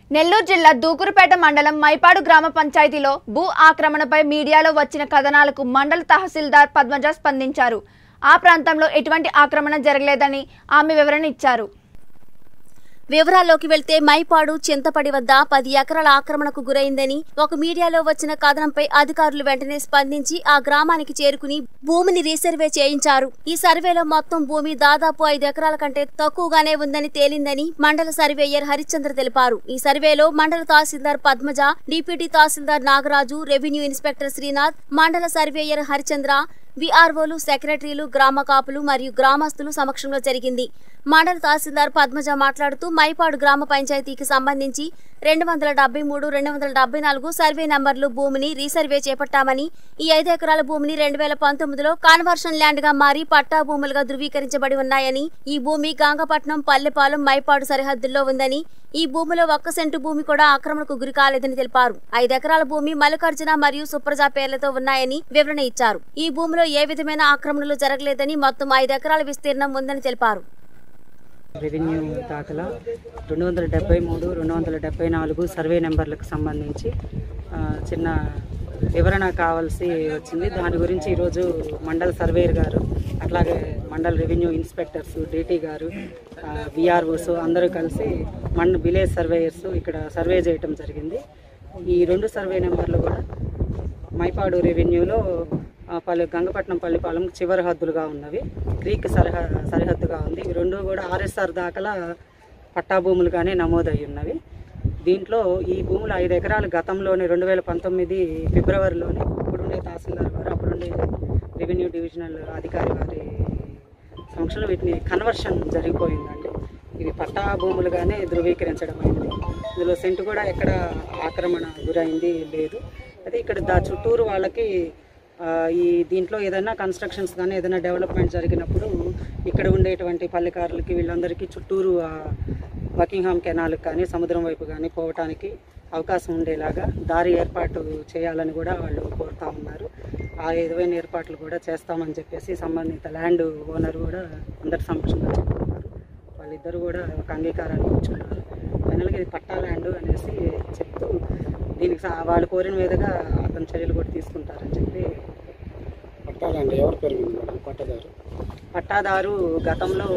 నెల్లూరు జిల్లా దూకురుపేట మండలం మైపాడు గ్రామ పంచాయతీలో భూ ఆక్రమణపై మీడియాలో వచ్చిన కథనాలకు మండల తహసీల్దార్ పద్మజ స్పందించారు. ఆ ప్రాంతంలో ఎటువంటి ఆక్రమణ జరగలేదని ఆమె వివరణ ఇచ్చారు. వివరాల్లోకి వెళ్తే మైపాడు చింతపడి వద్ద 10 ఎకరాల ఆక్రమణకు గురైందని ఒక మీడియాలో వచ్చిన కథనంపై అధికారులు వెంటనే స్పందించి ఆ గ్రామానికి చేరుకుని భూమిని రీసర్వే చేయించారు. ఈ సర్వేలో మొత్తం భూమి దాదాపు 5 ఎకరాల కంటే తక్కువగానే ఉందని తేలిందని మండల సర్వేయర్ హరిశ్చంద్ర తెలిపారు. ఈ సర్వేలో మండల tahsildar Padmaja, deputy tahsildar Nagaraju, revenue inspector Srinath, మండల సర్వేయర్ హరిశ్చంద్ర, విఆర్ఓలు, సెక్రటరీలు, గ్రామ కాపులు మరియు గ్రామస్తులు సమక్షంలో జరిగింది. మండల తహసీల్దార్ పద్మజ మాట్లాడుతూ మైపాడు గ్రామ పంచాయతీకి సంబంధించి 273, 274 సర్వే నంబర్లు భూమిని రీసర్వే చేపట్టామని, ఈ 5 ఎకరాల భూమిని 2019లో కన్వర్షన్ ల్యాండ్ గా మారి పట్టా భూములుగా ధృవీకరించబడి ఉన్నాయని, ఈ భూమి గంగపట్నం, పల్లెపాలెం, మైపాడు సరిహద్దుల్లో ఉందని, ఈ భూమిలో 1 సెంటు భూమి కూడా ఆక్రమణకు గురి కాలేదని తెలిపారు. 5 ఎకరాల భూమి మల్లికార్జున మరియు సుప్రజ పేర్లతో ఉన్నాయని వివరణ ఇచ్చారు. ఈ భూమిలో ఏ విధమైన ఆక్రమణలు జరగలేదని, మొత్తం 5 ఎకరాల విస్తీర్ణం ఉందని తెలిపారు. రెవెన్యూ దాఖలా 273, 274 సర్వే నెంబర్లకు సంబంధించి చిన్న వివరణ కావాల్సి వచ్చింది. దాని గురించి ఈరోజు మండల సర్వేయర్ గారు, అట్లాగే మండల రెవెన్యూ ఇన్స్పెక్టర్స్, డీటీ గారు, విఆర్ఓస్ అందరూ కలిసి విలేజ్ సర్వేయర్స్ ఇక్కడ సర్వే చేయటం జరిగింది. ఈ 2 సర్వే నెంబర్లు కూడా మైపాడు రెవెన్యూలో గంగపట్నం, పల్లిపాలెం చివరి హద్దులుగా ఉన్నవి, క్రీక్ సరిహద్దుగా ఉంది. ఇవి 2 కూడా ఆర్ఎస్ఆర్ దాఖలా పట్టా భూములుగానే నమోదయ్యి ఉన్నవి. దీంట్లో ఈ భూములు 5 ఎకరాలు గతంలోనే 2019 ఫిబ్రవరిలోనే అప్పుడుండే తహసీల్దార్ గారు, అప్పుడుండే రెవెన్యూ డివిజనల్ అధికారి వారి సమక్షంలో వీటిని కన్వర్షన్ జరిగిపోయిందండి. ఇవి పట్టా భూములుగానే ధృవీకరించడం అయింది. ఇందులో సెంటు కూడా ఎక్కడ ఆక్రమణ గురైంది లేదు. అయితే ఇక్కడ చుట్టూరు వాళ్ళకి ఈ దీంట్లో ఏదైనా కన్స్ట్రక్షన్స్ కానీ ఏదైనా డెవలప్మెంట్ జరిగినప్పుడు ఇక్కడ ఉండేటువంటి పల్లెకారులకి వీళ్ళందరికీ చుట్టూరు బకింగ్హామ్ కెనాల్కి కానీ సముద్రం వైపు కానీ పోవటానికి అవకాశం ఉండేలాగా దారి ఏర్పాటు చేయాలని కూడా వాళ్ళు కోరుతూ ఉన్నారు. ఆ ఏదైనా ఏర్పాట్లు కూడా చేస్తామని చెప్పేసి సంబంధిత ల్యాండ్ ఓనర్ కూడా అందరి సమక్షంగా చెప్తున్నారు. వాళ్ళిద్దరు కూడా ఒక అంగీకారాన్ని ఇచ్చుకున్నారు. ఫైనల్గా ఇది పట్టా ల్యాండ్ అనేసి చెప్తూ దీనికి వాళ్ళు కోరిన మీదుగా అతను చర్యలు కూడా తీసుకుంటారని చెప్పి. ఎవరి పేరు పట్టాదారు గతంలో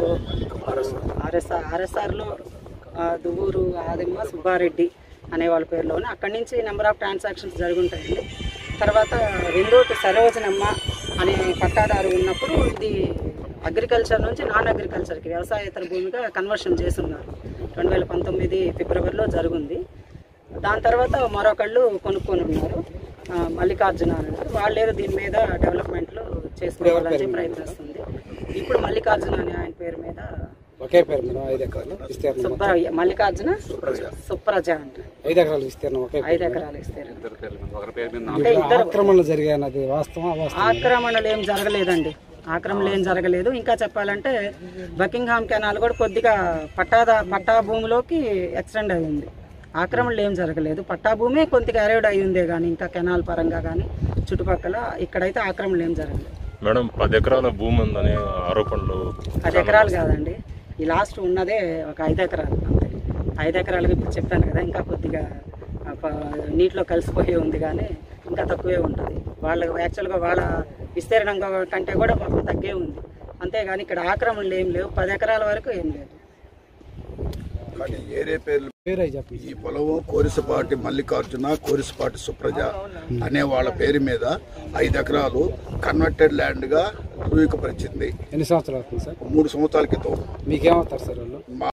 ఆర్ఎస్ఆర్లో దువ్వూరు ఆదిమ్మ సుబ్బారెడ్డి అనే వాళ్ళ పేరులోనే అక్కడి నుంచి నెంబర్ ఆఫ్ ట్రాన్సాక్షన్స్ జరుగుంటాయండి. తర్వాత రెండోటి సరోజనమ్మ అనే పట్టాదారు ఉన్నప్పుడు ఇది అగ్రికల్చర్ నుంచి నాన్ అగ్రికల్చర్కి వ్యవసాయేతర భూమిగా కన్వర్షన్ చేస్తున్నారు. 2019 ఫిబ్రవరిలో జరుగుంది. దాని తర్వాత మరొకళ్ళు కొనుక్కొని ఉన్నారు, మల్లికార్జున అన్నారు. వాళ్ళేదో దీని మీద డెవలప్మెంట్లు చేసుకోవాలని ప్రయత్నిస్తుంది. ఇప్పుడు మల్లికార్జున అనే ఆయన పేరు మీద ఒకే పేరు మీద 5 ఎకరాలు మల్లికార్జున సుప్రజ అంట 5 ఎకరాలు విస్తీర్ణం, 5 ఎకరాలు విస్తీర్ణం. ఆక్రమణలు జరిగాయి, ఆక్రమణలు ఏం జరగలేదండి, ఆక్రమణలు ఏం జరగలేదు. ఇంకా చెప్పాలంటే బకింగ్హామ్ కెనాల్ కూడా కొద్దిగా పట్టా భూమిలోకి ఎక్స్టెండ్ అయ్యింది. ఆక్రమణలు ఏం జరగలేదు. పట్టా భూమి కొద్దిగా అరేడ్ అయ్యిందే కానీ ఇంకా కెనాల్ పరంగా కానీ చుట్టుపక్కల ఇక్కడైతే ఆక్రమణలు ఏం జరగలేదు. మేడం 10 ఎకరాల భూమి ఉందని ఆరోపణలు. 10 ఎకరాలు కాదండి, ఈ లాస్ట్ ఉన్నదే ఒక 5 ఎకరాలు అంతే. 5 ఎకరాలకు ఇప్పుడు చెప్పాను కదా, ఇంకా కొద్దిగా నీటిలో కలిసిపోయి ఉంది కానీ ఇంకా తక్కువే ఉంటుంది. యాక్చువల్గా వాళ్ళ విస్తీర్ణం కంటే కూడా మాకు తగ్గే ఉంది. అంతేగాని ఇక్కడ ఆక్రమణలు ఏం లేవు. 10 ఎకరాల వరకు ఏం లేదు. కానీ ఏరే పేర్లు ఈ పొలము కోరిసపాటి మల్లికార్జున, కోరిసపాటి సుప్రజ అనే వాళ్ళ పేరు మీద 5 ఎకరాలు కన్వర్టెడ్ ల్యాండ్ గా ధృవీకరించింది. ఎన్ని సంవత్సరాలు అవుతుంది సార్? 3 సంవత్సరాల క్రితం. మీకేమవుతారు సార్ వాళ్ళు?